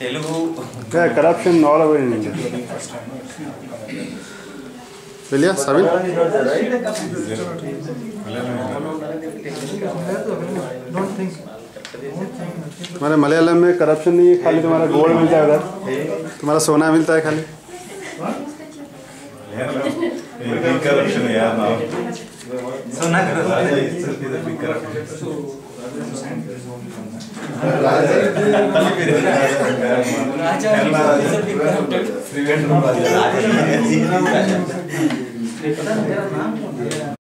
Telugu corruption all over in India. William, Sabin? हमारे मलयालम में corruption नहीं है, खाली तुम्हारा गोल्ड मिलता है उधर, तुम्हारा सोना मिलता है खाली। करप्शन है यार, सोना राजा